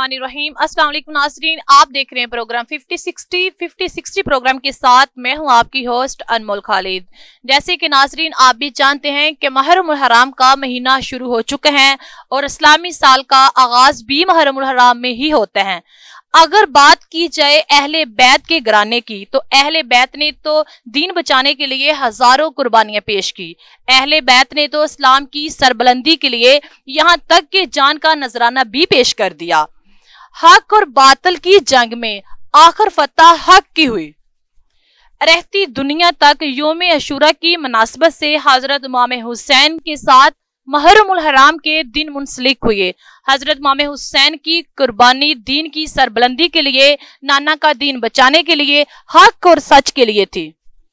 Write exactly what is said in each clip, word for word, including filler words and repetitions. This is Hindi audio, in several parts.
बिस्मिल्लाहिर्रहमानिर्रहीम। अस्सलाम वालेकुम नाज़रीन, आप देख रहे हैं programme fifty sixty fifty sixty programme के साथ मैं हूं आपकी होस्ट अनमोल खालिद। जैसे कि नाज़रीन आप भी जानते हैं कि मुहर्रमुल हराम का महीना शुरू हो चुके हैं और इस्लामी साल का आगाज भी मुहर्रमुल हराम में ही होते हैं। अगर बात की जाए अहले बैत के घराने की, तो अहले बैत ने तो दीन बचाने के लिए हजारों कुर्बानियां पेश की। अहले बैत ने तो इस्लाम की सरबलंदी के लिए यहाँ तक कि जान का नजराना भी पेश कर दिया। हक और बातिल की जंग में आखिर फतह हक की हुई। रहती दुनिया तक योम अशूरा की मुनासबत से हजरत इमाम हुसैन के साथ मुहर्रमुल हराम के दिन मुंसलिक हुए। हजरत इमाम हुसैन की कुर्बानी दीन की सरबलंदी के लिए, नाना का दीन बचाने के लिए, हक और सच के लिए थी।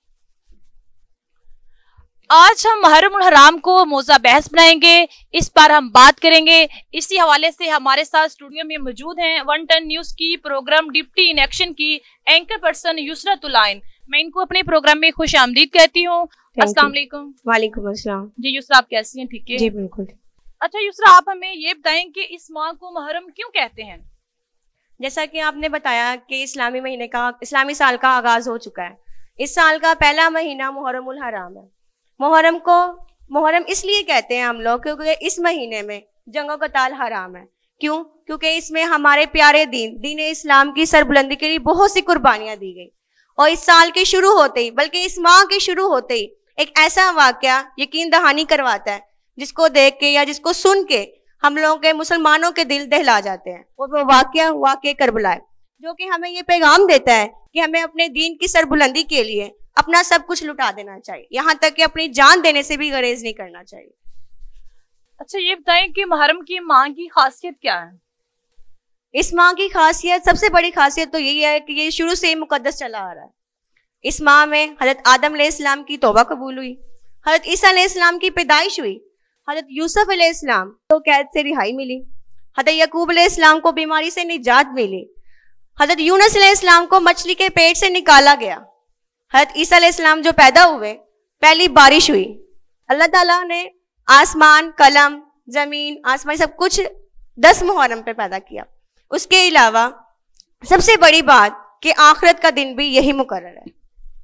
आज हम मुहर्रमुल हराम को मौज़ा बहस बनाएंगे, इस पर हम बात करेंगे। इसी हवाले से हमारे साथ स्टूडियो में मौजूद हैं वन टन न्यूज की प्रोग्राम डिप्टी इन एक्शन की एंकर पर्सन युसरतुल आइन। मैं इनको अपने प्रोग्राम में खुश आमदीद कहती हूँ। अस्सलाम वालेकुम। वालेकुम अस्सलाम। जी युसरा, आप कैसी हैं? ठीक है जी बिल्कुल। अच्छा युसरा, आप हमें ये बताएं कि इस माह को मुहर्रम क्यों कहते हैं? जैसा कि आपने बताया कि इस्लामी महीने का इस्लामी साल का आगाज हो चुका है। इस साल का पहला महीना मुहर्रमुल हराम है। मुहर्रम को मुहर्रम इसलिए कहते हैं हम लोग क्योंकि इस महीने में जंगो कताल हराम है। क्यों? क्योंकि इसमें हमारे प्यारे दीन दीन इस्लाम की सरबुलंदी के लिए बहुत सी कुर्बानियां दी गई। और इस साल के शुरू होते ही, बल्कि इस माह के शुरू होते ही एक ऐसा वाकया यकीन दहानी करवाता है जिसको देख के या जिसको सुन के हम लोगों के मुसलमानों के दिल दहला जाते हैं। और वो वाकया वाकया करबला है, जो कि हमें ये पैगाम देता है कि हमें अपने दीन की सरबुलंदी के लिए अपना सब कुछ लुटा देना चाहिए, यहाँ तक कि अपनी जान देने से भी गरेज नहीं करना चाहिए। अच्छा ये बताएं कि मुहर्रम की माह की खासियत क्या है? इस माह की खासियत, सबसे बड़ी खासियत तो यही है कि ये शुरू से ही मुकद्दस चला आ रहा है। इस माह में हजरत आदम अलैहिस्सलाम की तौबा कबूल हुई, हजरत ईसा अलैहिस्सलाम की पैदाइश हुई, हजरत यूसुफ अलैहिस्सलाम को कैद से रिहाई मिली, हजरत यकूब अलैहिस्सलाम को बीमारी से निजात मिली, हजरत यूनुस अलैहिस्सलाम को मछली के पेट से निकाला गया, हजरत ईसा अलैहिस्सलाम जो पैदा हुए, पहली बारिश हुई। अल्लाह ताला ने आसमान, कलम, जमीन, आसमान सब कुछ दस मुहर्रम पे पैदा किया। उसके अलावा सबसे बड़ी बात कि आखिरत का दिन भी यही मुकर्रर है।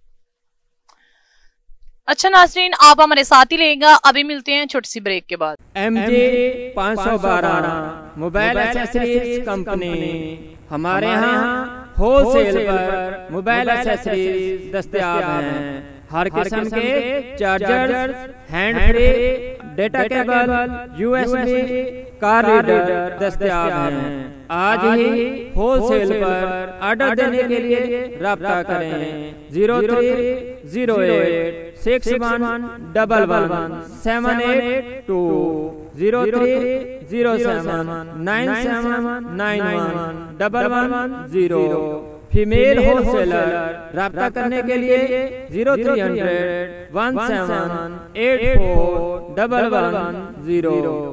अच्छा नाज़रीन, आप हमारे साथ ही रहेगा। अभी मिलते हैं छोटी सी ब्रेक के बाद। एम जे पाँच सौ बारह मोबाइल एक्सेसरीज कंपनी, हमारे यहाँ होलसेल पर मोबाइल एक्सेसरीज दस्तयाब हैं। हर किस्म के charger, hand free, data cable, USB, car reader दस्तयाब हैं। आज ही होलसेल पर ऑर्डर देने के लिए राब्ता करें। Zero three zero eight six one double one seven eight two, zero three zero seven nine seven nine one double one zero. Female wholesaler राब्ता करने के लिए zero three hundred one seven eight four double one zero.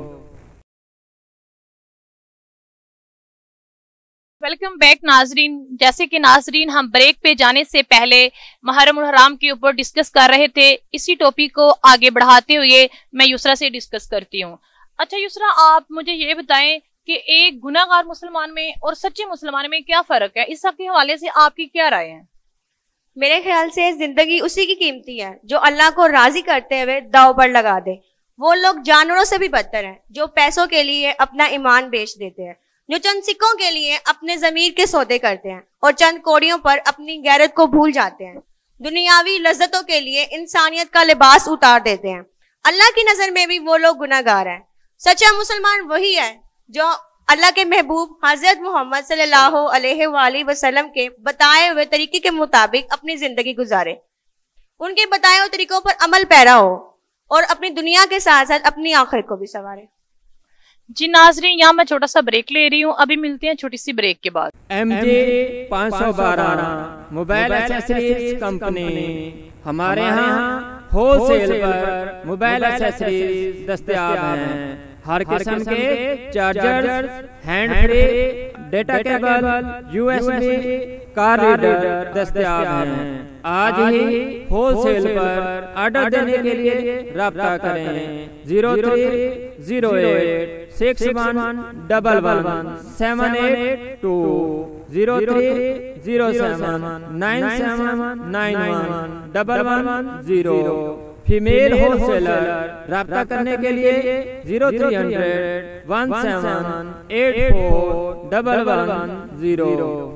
Welcome back नाजरीन। जैसे कि नाजरीन हम ब्रेक पे जाने से पहले मुहर्रमुल हराम के ऊपर डिस्कस कर रहे थे, इसी टॉपिक को आगे बढ़ाते हुए मैं युसरा से डिस्कस करती हूँ। अच्छा युसरा, आप मुझे ये बताएं कि एक गुनाहगार मुसलमान में और सच्चे मुसलमान में क्या फर्क है? इस के हवाले से आपकी क्या राय है? मेरे ख्याल से जिंदगी उसी की कीमती है जो अल्लाह को राजी करते हुए दाव पर लगा दे। वो लोग जानवरों से भी बदतर हैं जो पैसों के लिए अपना ईमान बेच देते हैं, जो चंद सिक्कों के लिए अपने जमीर के सौदे करते हैं और चंद कोड़ियों पर अपनी गैरत को भूल जाते हैं, दुनियावी लज्जतों के लिए इंसानियत का लिबास उतार देते हैं। अल्लाह की नजर में भी वो लोग गुनाहगार हैं। सच्चा मुसलमान वही है जो अल्लाह के महबूब हजरत मोहम्मद सल्लल्लाहु अलैहि वसल्लम के बताए हुए तरीके के मुताबिक अपनी जिंदगी गुजारे, उनके बताए हुए तरीकों पर अमल पैरा हो और अपनी दुनिया के साथ साथ अपनी आखिरत को भी संवारे। जी नाजरीन, यहाँ मैं छोटा सा ब्रेक ले रही हूँ। अभी मिलते हैं छोटी सी ब्रेक के बाद। एम जे पाँच सौ बारह मोबाइल एक्सेसरीज कंपनी, हमारे यहाँ होलसेल पर मोबाइल एक्सेसरीज दस्तयाब हैं। हर किस्म के charger, hand free, data cable, USB, car reader दस्तयाब हैं। आज ही होलसेल पर ऑर्डर देने के लिए रब्ता करें। Zero three zero eight six one double one seven eight two zero three zero seven nine seven nine one double one zero. Female wholesaler रब्ता करने के लिए zero three hundred one seven eight four double one zero.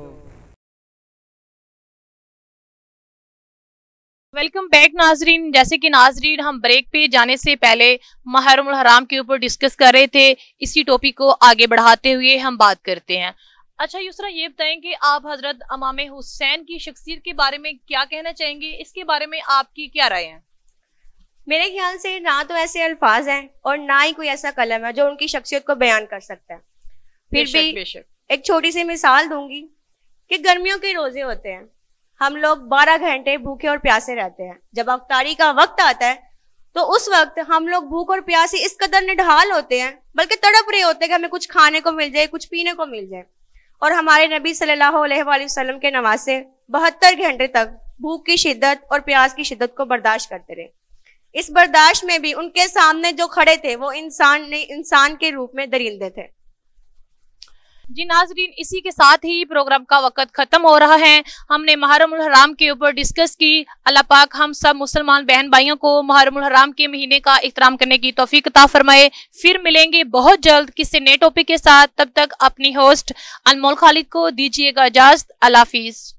Welcome back नाजरीन। जैसे कि नाजरीन हम ब्रेक पे जाने से पहले मुहर्रमुल हराम के ऊपर डिस्कस कर रहे थे, इसी टॉपिक को आगे बढ़ाते हुए हम बात करते हैं। अच्छा युसरा, ये बताएं कि आप हजरत इमाम हुसैन की शख्सियत के बारे में क्या कहना चाहेंगे, इसके बारे में आपकी क्या राय है? मेरे ख्याल से ना तो ऐसे अल्फाज हैं और ना ही कोई ऐसा कलम है जो उनकी शख्सियत को बयान कर सकता है। फिर बेशक, भी बेशक। एक छोटी सी मिसाल दूंगी कि गर्मियों के रोजे होते हैं, हम लोग बारह घंटे भूखे और प्यासे रहते हैं। जब अफ्तारी का वक्त आता है तो उस वक्त हम लोग भूख और प्यासे इस कदर निढाल होते हैं, बल्कि तड़प रहे होते हैं कि हमें कुछ खाने को मिल जाए, कुछ पीने को मिल जाए। और हमारे नबी सल्लल्लाहु अलैहि वसल्लम के नवासे बहत्तर घंटे तक भूख की शिद्दत और प्यास की शिद्दत को बर्दाश्त करते रहे। इस बर्दाश्त में भी उनके सामने जो खड़े थे वो इंसान ने इंसान के रूप में दरिंदे थे। जी नाजरीन, इसी के साथ ही प्रोग्राम का वक्त खत्म हो रहा है। हमने मुहर्रमुल हराम के ऊपर डिस्कस की। अल्लाह पाक हम सब मुसलमान बहन भाइयों को मुहर्रमुल हराम के महीने का एहतराम करने की तौफीक अता फरमाए। फिर मिलेंगे बहुत जल्द किसी नए टॉपिक के साथ। तब तक अपनी होस्ट अनमोल खालिद को दीजिएगा इजाजत। अल्लाह हाफिज।